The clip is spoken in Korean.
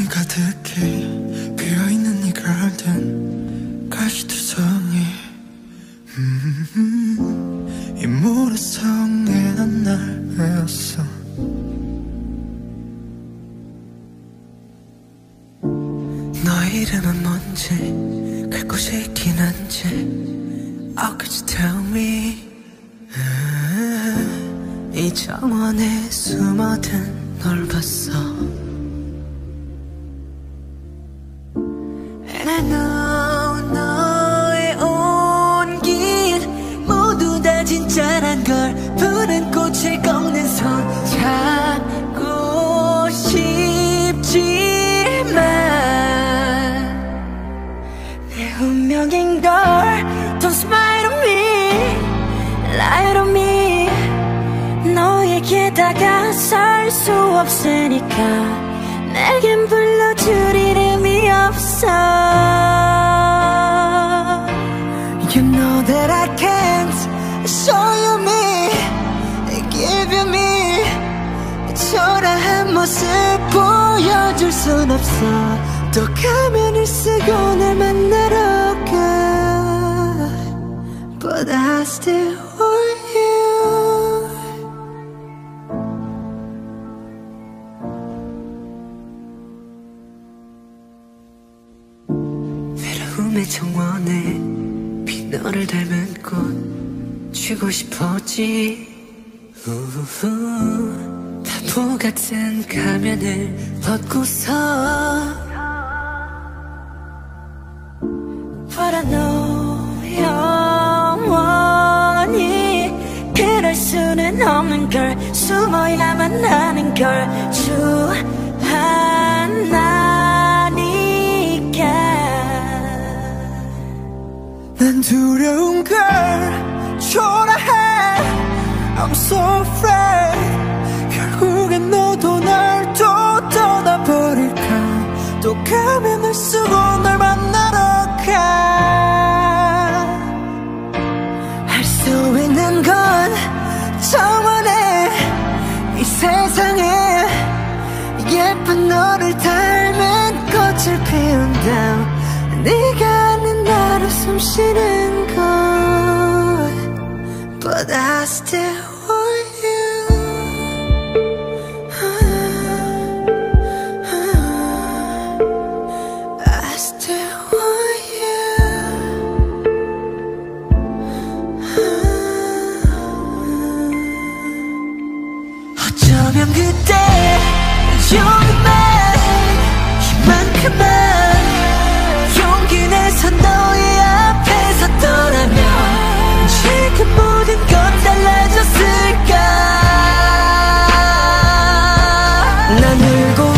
가득히 피어있는 이 garden 가시투성이 이 모래성에 난 날 외웠어. 너의 이름은 뭔지 갈 곳이 있긴 한지 Oh could you tell me 이 정원에 숨어든 널 봤어. And I know 너의 온길 모두 다 진짜란 걸 푸른 꽃을 꺾는 손 잡고 싶지만 내 운명인 걸 Don't smile on me, lie on me. 너에게 다가설 수 없으니까 내겐 불러줄 이름이 없어. You know that I can't show you me, give you me. 초라한 모습 보여줄 순 없어. 또 가면을 쓰고 날 만나러 가 But I still want you. 외로움의 정원에 빈 너를 닮은 꽃 쥐고 싶었지. 바보 같은 가면을 벗고서 But I know 영원히 그럴 수는 없는 걸. 숨어야만 하는 걸 주하나니까. 난 두려운 걸 초라해 I'm so afraid. 결국엔 너도 날 또 떠나버릴까. 또 가면을 쓰고 널 만나러 가. 할 수 있는 건 정원에 이 세상에 예쁜 너를 닮은 꽃을 피운다. 네가 아는 나로 숨 쉬는 곳 But I still want you. I still want you. 어쩌면 그때 용기만 이만큼만 용기 내서 너의 앞에 섰더라면 지금 모든 건 달라졌을까. 난 울고